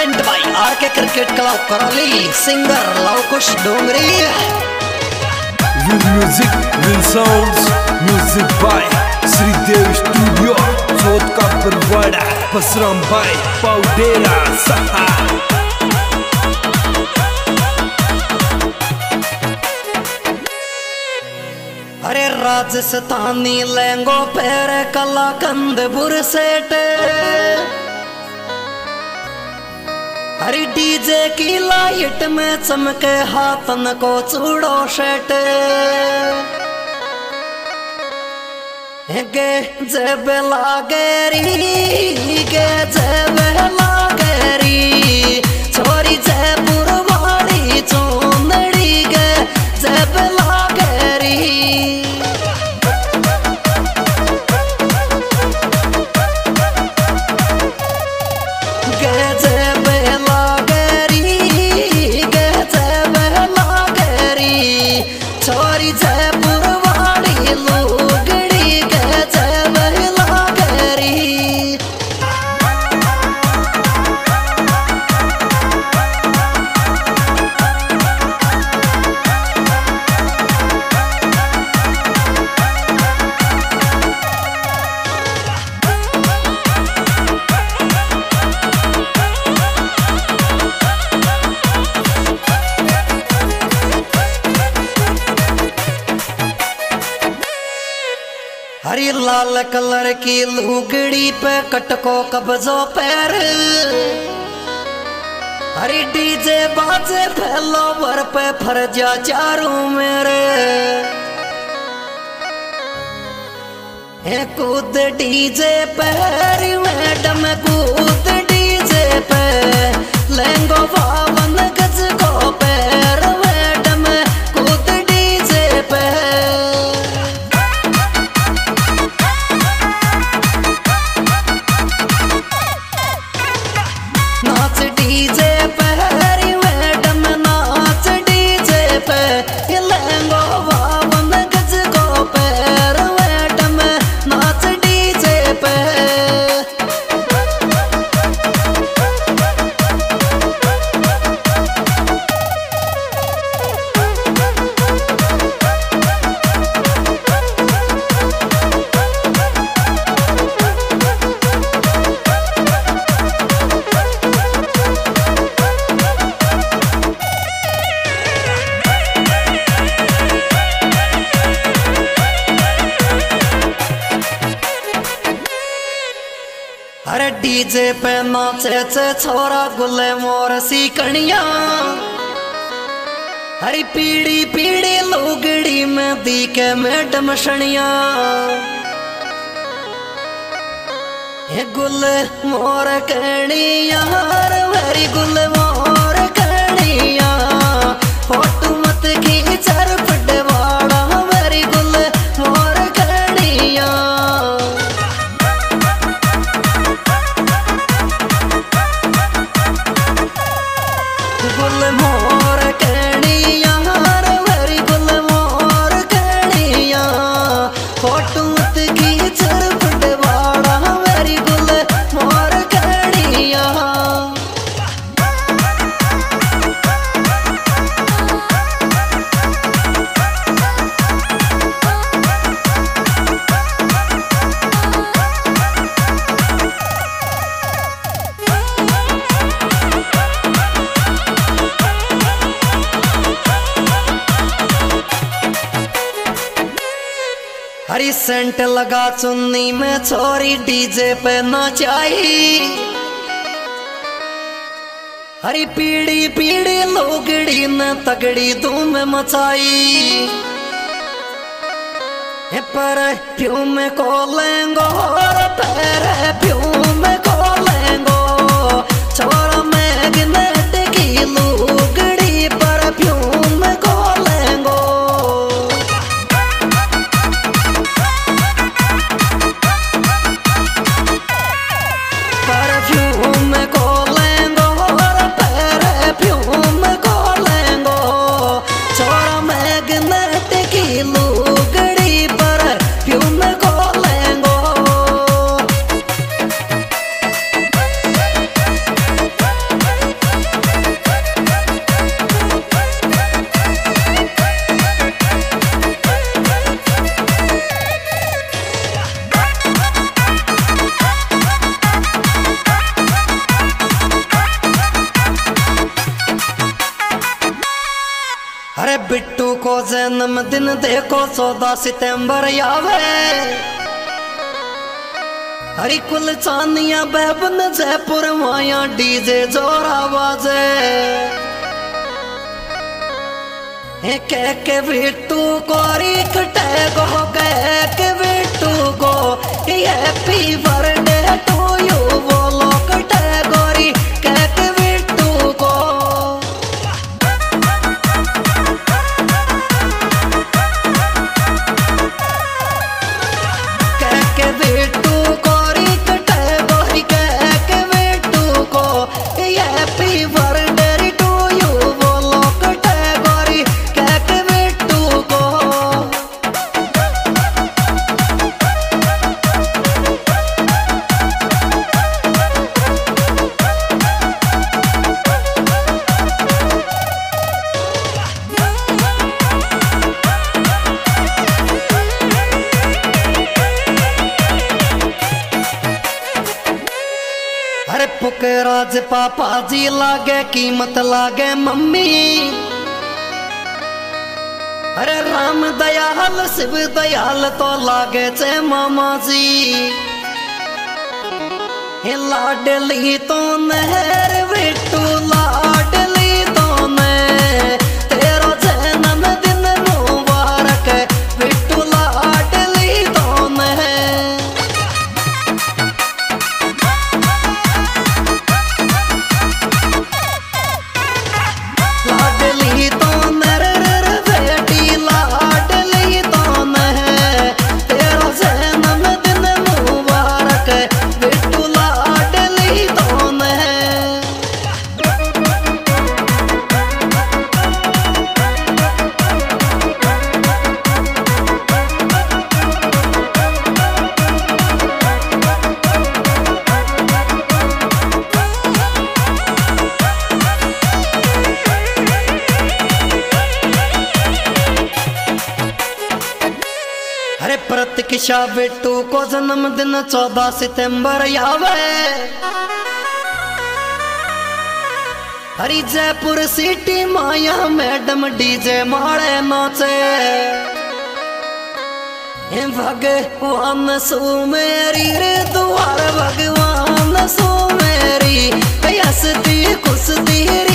Present by RK cricket club Karauli, singer Lavkush Dongri. With music, with sounds, music by Shridev studio, Chauth का परवाड़ा, बसराम भाई, पाउडेरा सहा। अरे राजस्थानी लहंगो पैर कलाकंद बुरसेट, हरी डीजे की लाइट में चमके हाथन को चूड़ो शेट। गे जब लागेरी, गे जब लागेरी, छोरी जयपुर वाली चोंदड़ी गे जब लागेरी। गे जब लागेरी, गे जब लागेरी, छोरी जयपुर वाली लुगड़ी गे जब लागेरी। हरी लाल कलर की लुगड़ी पे कटको कब्जो पैर, हरी डीजे बाजे फैलोवर पे फरजा चारों मेरे। कूद डीजे पे मैडम कूद डीजे पे, लहंगो 52 गज को पैर मैडम कूद डीजे पे। नाच डीजे पे हरी मैडम नाच डीजे पे, ये लहंगो 52 गज को पैर मैडम नाच डीजे पे। अरे डीजे पे नाचे चे छोरा गुले मोर सी कणिया, हरी पीड़ी पीड़ी लुगड़ी में दी के मैडम शनिया। ये गुल मोर कणिया, हरी गुल मोर कणिया, फोटो मत खींच पटवाड़ा मेरी गुल मोर कणिया। गुल मोर कणिया, मेरी गुल मोर कणिया, फोटो मत खींच पटवाड़ा मेरी गुल मोर कणिया। हरी सेंट लगा चुन्नी में छोरी डीजे पे नाचाई, हरी पीड़ी पीड़ी लुगड़ी ने तगड़ी धूम मचाई। परफ्यूम को लेंगो परफ्यूम को लेंगो, छोरा मैग्नेट की लुगड़ी परफ्यूम को लेंगो। परफ्यूम को लेंगो परफ्यूम को लेंगो, छोरा मैग्नेट की लुगड़ी परफ्यूम को लेंगो। बिट्टू को जन्मदिन देखो 14 सितंबर आवे। हरी कुल चांदिया बेबन जयपुर माया डीजे जोर आवाजे। कह के बिट्टू को रिक टैग हो गए के बिट्टू को हैप्पी बर्थडे टू यू बोलो कैटेगरी कह के बिट्टू को। कह के बिट्टू को रिक टैगरी कह के बिट्टू को हैप्पी बर्थडे टू यू बोलो कैटेगरी कह के बिट्टू को। अरे पुकराज पापा जी लागे कीमत लागे मम्मी। अरे राम दयाल शिव दयाल तो लागे चे मामा जी। हे लाडली तो नहर बिट्टू लाडली तो ने तेरा जन्मदिन मुबारक बिट्टू लाडली तो ने। लाडली तो नर बेटी लाडली तो तेरा जन्मदिन मुबारक बिट्टू लाडली तो। अरे प्रतीक्षा बिट्टू को जन्मदिन 14 सितंबर आवे। हरी जयपुर सिटी माया मैडम डीजे मारे नाचे। भगवान सु मेरी रे द्वार भगवान सु मेरी हंसती खुशती